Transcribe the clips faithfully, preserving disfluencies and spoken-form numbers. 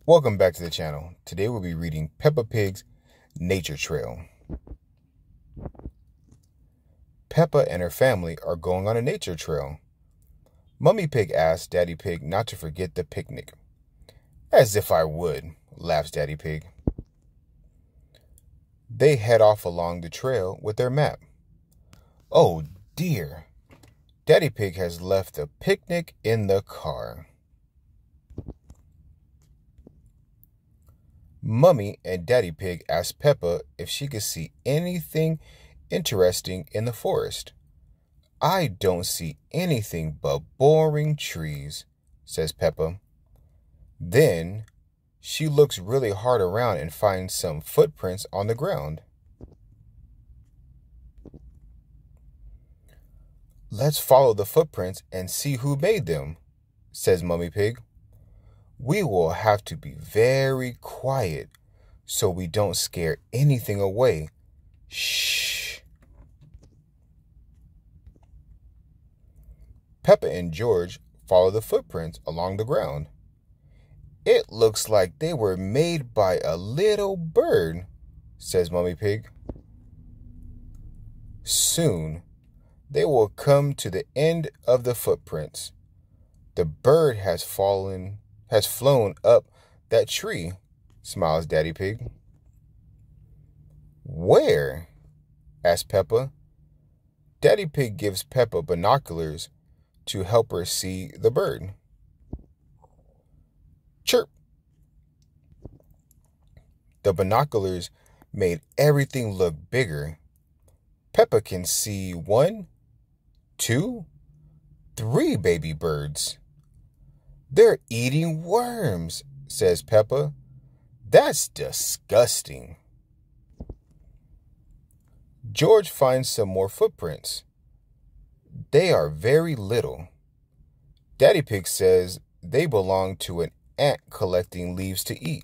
Welcome back to the channel. Today we'll be reading Peppa Pig's Nature Trail. Peppa and her family are going on a nature trail. Mummy Pig asks Daddy Pig not to forget the picnic. As if I would, laughs Daddy Pig. They head off along the trail with their map. Oh dear, Daddy Pig has left the picnic in the car. Mummy and Daddy Pig asked Peppa if she could see anything interesting in the forest. I don't see anything but boring trees, says Peppa. Then she looks really hard around and finds some footprints on the ground. Let's follow the footprints and see who made them, says Mummy Pig. We will have to be very quiet so we don't scare anything away. Shh. Peppa and George follow the footprints along the ground. It looks like they were made by a little bird, says Mummy Pig. Soon, they will come to the end of the footprints. The bird has fallen has flown up that tree, smiles Daddy Pig. Where? asks Peppa. Daddy Pig gives Peppa binoculars to help her see the bird. Chirp! The binoculars made everything look bigger. Peppa can see one, two, three baby birds. They're eating worms, says Peppa. That's disgusting. George finds some more footprints. They are very little. Daddy Pig says they belong to an ant collecting leaves to eat.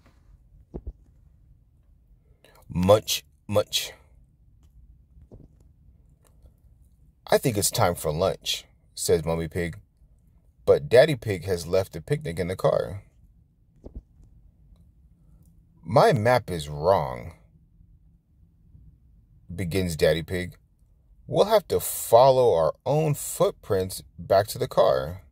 Munch, munch. I think it's time for lunch, says Mummy Pig. But Daddy Pig has left the picnic in the car. My map is wrong, begins Daddy Pig. We'll have to follow our own footprints back to the car.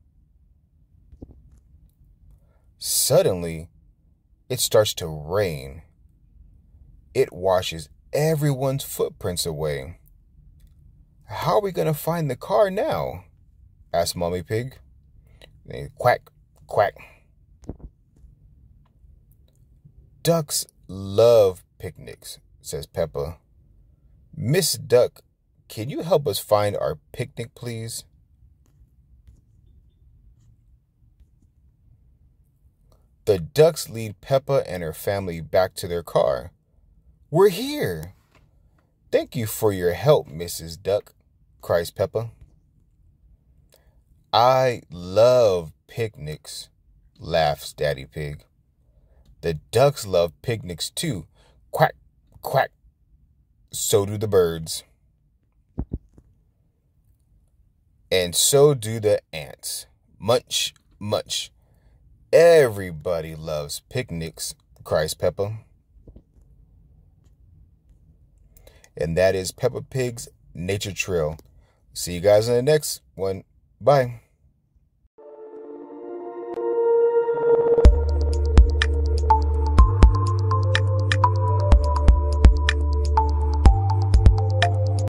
Suddenly, it starts to rain. It washes everyone's footprints away. How are we going to find the car now? asks Mummy Pig. Quack, quack. Ducks love picnics, says Peppa. Miss Duck, can you help us find our picnic, please? The ducks lead Peppa and her family back to their car. We're here. Thank you for your help, Missus Duck, cries Peppa. I love picnics, laughs Daddy Pig. The ducks love picnics too. Quack, quack. So do the birds. And so do the ants. Munch, munch. Everybody loves picnics, cries Peppa. And that is Peppa Pig's Nature Trail. See you guys in the next one. Bye.